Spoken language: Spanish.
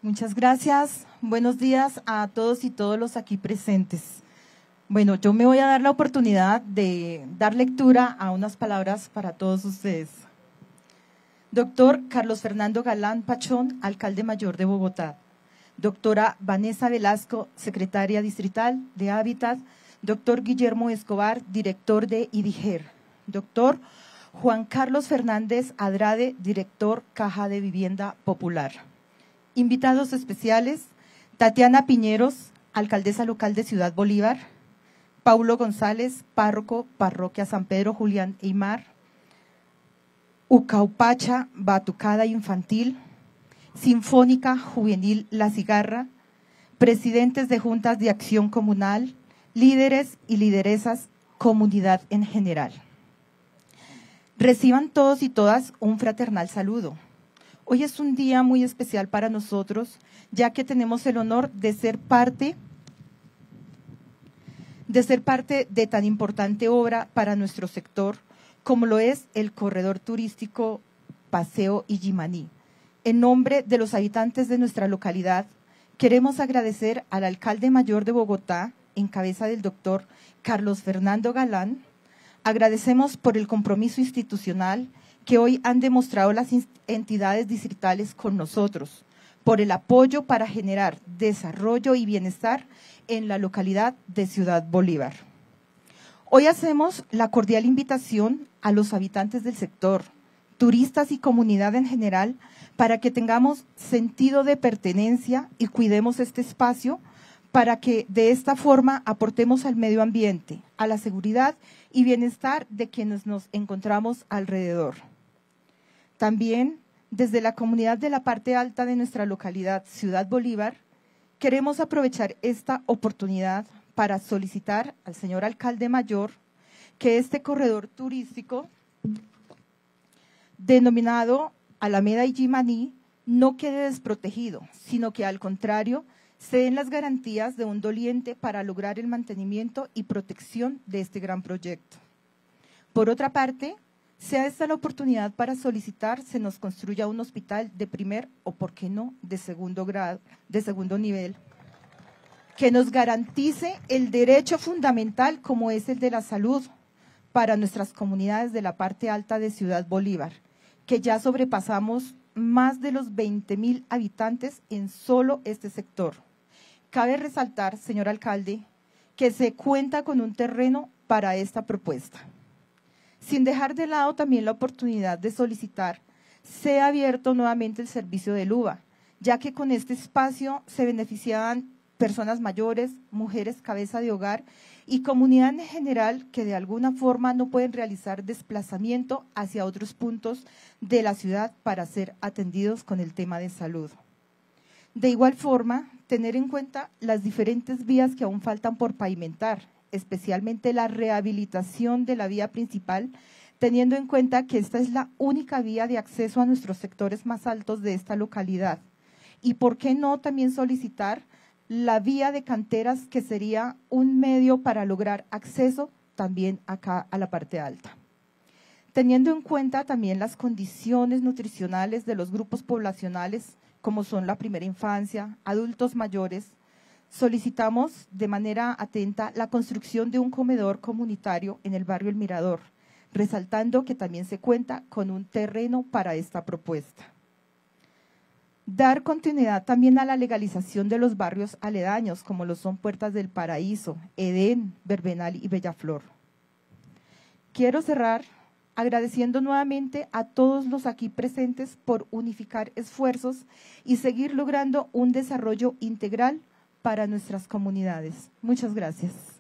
Muchas gracias. Buenos días a todos y todos los aquí presentes. Bueno, yo me voy a dar la oportunidad de dar lectura a unas palabras para todos ustedes. Doctor Carlos Fernando Galán Pachón, alcalde mayor de Bogotá. Doctora Vanessa Velasco, secretaria distrital de Hábitat. Doctor Guillermo Escobar, director de IDIGER. Doctor Juan Carlos Fernández Adrade, director Caja de Vivienda Popular. Invitados especiales, Tatiana Piñeros, alcaldesa local de Ciudad Bolívar. Paulo González, párroco, parroquia San Pedro Julián Eymar. Ucaupacha, Batucada Infantil. Sinfónica Juvenil La Cigarra. Presidentes de juntas de acción comunal, líderes y lideresas, comunidad en general. Reciban todos y todas un fraternal saludo. Hoy es un día muy especial para nosotros, ya que tenemos el honor de ser parte de tan importante obra para nuestro sector, como lo es el corredor turístico Paseo Illimaní. En nombre de los habitantes de nuestra localidad, queremos agradecer al alcalde mayor de Bogotá, en cabeza del doctor Carlos Fernando Galán. Agradecemos por el compromiso institucional que hoy han demostrado las entidades distritales con nosotros, por el apoyo para generar desarrollo y bienestar en la localidad de Ciudad Bolívar. Hoy hacemos la cordial invitación a los habitantes del sector, turistas y comunidad en general, para que tengamos sentido de pertenencia y cuidemos este espacio para que de esta forma aportemos al medio ambiente, a la seguridad y bienestar de quienes nos encontramos alrededor. También, desde la comunidad de la parte alta de nuestra localidad, Ciudad Bolívar, queremos aprovechar esta oportunidad para solicitar al señor alcalde mayor que este corredor turístico denominado Alameda Illimaní no quede desprotegido, sino que al contrario, se den las garantías de un doliente para lograr el mantenimiento y protección de este gran proyecto. Por otra parte, sea esta la oportunidad para solicitar se nos construya un hospital de primer o, por qué no, de segundo grado, de segundo nivel, que nos garantice el derecho fundamental como es el de la salud para nuestras comunidades de la parte alta de Ciudad Bolívar, que ya sobrepasamos más de los 20.000 habitantes en solo este sector. Cabe resaltar, señor alcalde, que se cuenta con un terreno para esta propuesta. Sin dejar de lado también la oportunidad de solicitar sea abierto nuevamente el servicio del UVA, ya que con este espacio se beneficiaban personas mayores, mujeres cabeza de hogar y comunidad en general que de alguna forma no pueden realizar desplazamiento hacia otros puntos de la ciudad para ser atendidos con el tema de salud. De igual forma, tener en cuenta las diferentes vías que aún faltan por pavimentar, especialmente la rehabilitación de la vía principal, teniendo en cuenta que esta es la única vía de acceso a nuestros sectores más altos de esta localidad. Y por qué no también solicitar la vía de canteras, que sería un medio para lograr acceso también acá a la parte alta. Teniendo en cuenta también las condiciones nutricionales de los grupos poblacionales, como son la primera infancia, adultos mayores, solicitamos de manera atenta la construcción de un comedor comunitario en el barrio El Mirador, resaltando que también se cuenta con un terreno para esta propuesta. Dar continuidad también a la legalización de los barrios aledaños, como lo son Puertas del Paraíso, Edén, Verbenal y Bellaflor. Quiero cerrar agradeciendo nuevamente a todos los aquí presentes por unificar esfuerzos y seguir logrando un desarrollo integral para nuestras comunidades. Muchas gracias.